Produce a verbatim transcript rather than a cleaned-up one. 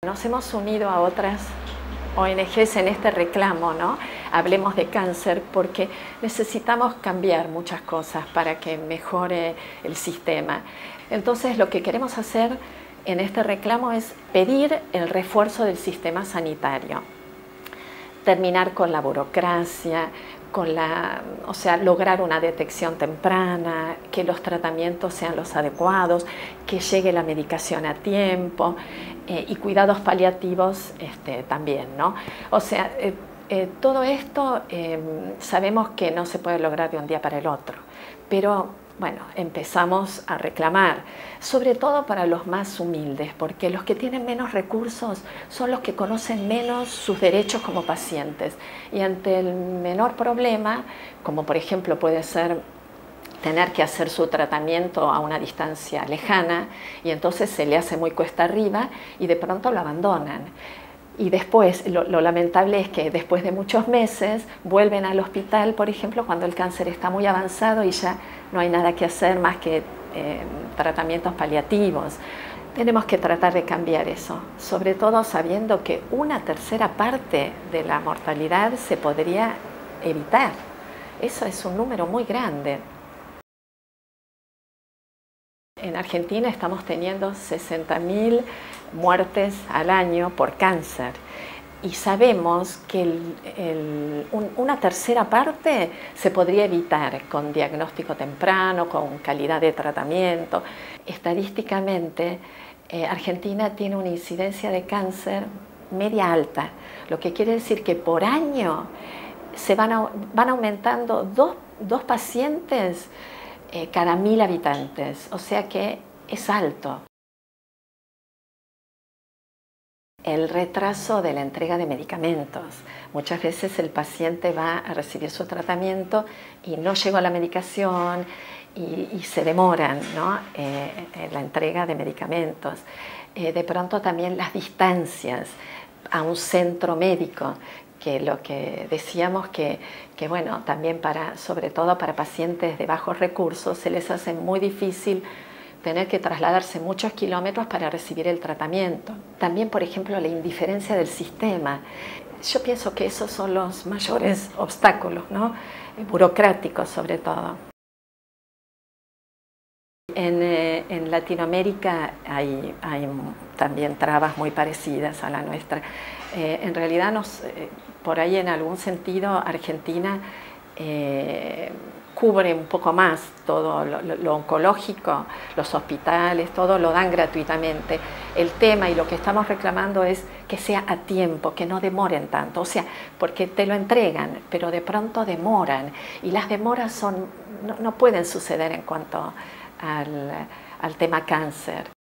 Nos hemos unido a otras O N Ges en este reclamo, ¿no? Hablemos de cáncer, porque necesitamos cambiar muchas cosas para que mejore el sistema. Entonces, lo que queremos hacer en este reclamo es pedir el refuerzo del sistema sanitario, terminar con la burocracia, con la, o sea, lograr una detección temprana, que los tratamientos sean los adecuados, que llegue la medicación a tiempo eh, y cuidados paliativos este, también, ¿no? O sea, eh, eh, todo esto eh, sabemos que no se puede lograr de un día para el otro, pero bueno, empezamos a reclamar, sobre todo para los más humildes, porque los que tienen menos recursos son los que conocen menos sus derechos como pacientes. Y ante el menor problema, como por ejemplo puede ser tener que hacer su tratamiento a una distancia lejana, y entonces se le hace muy cuesta arriba y de pronto lo abandonan. Y después, lo, lo lamentable es que después de muchos meses vuelven al hospital, por ejemplo, cuando el cáncer está muy avanzado y ya no hay nada que hacer más que eh, tratamientos paliativos. Tenemos que tratar de cambiar eso, sobre todo sabiendo que una tercera parte de la mortalidad se podría evitar. Eso es un número muy grande. En Argentina estamos teniendo sesenta mil muertes al año por cáncer y sabemos que el, el, un, una tercera parte se podría evitar con diagnóstico temprano, con calidad de tratamiento. Estadísticamente, eh, Argentina tiene una incidencia de cáncer media alta, lo que quiere decir que por año se van, a, van aumentando dos, dos pacientes Eh, cada mil habitantes, o sea que es alto. El retraso de la entrega de medicamentos. Muchas veces el paciente va a recibir su tratamiento y no llegó la medicación y, y se demoran, ¿no? eh, en la entrega de medicamentos. Eh, de pronto también las distancias a un centro médico, que lo que decíamos que, que bueno, también para, sobre todo para pacientes de bajos recursos, se les hace muy difícil tener que trasladarse muchos kilómetros para recibir el tratamiento. También, por ejemplo, la indiferencia del sistema. Yo pienso que esos son los mayores obstáculos, ¿no? Burocráticos sobre todo. En, eh, en Latinoamérica hay, hay también trabas muy parecidas a la nuestra. Eh, en realidad, nos, eh, por ahí en algún sentido, Argentina eh, cubre un poco más todo lo, lo, lo oncológico, los hospitales, todo lo dan gratuitamente. El tema y lo que estamos reclamando es que sea a tiempo, que no demoren tanto, o sea, porque te lo entregan, pero de pronto demoran, y las demoras son, no, no pueden suceder en cuanto Al, al tema cáncer.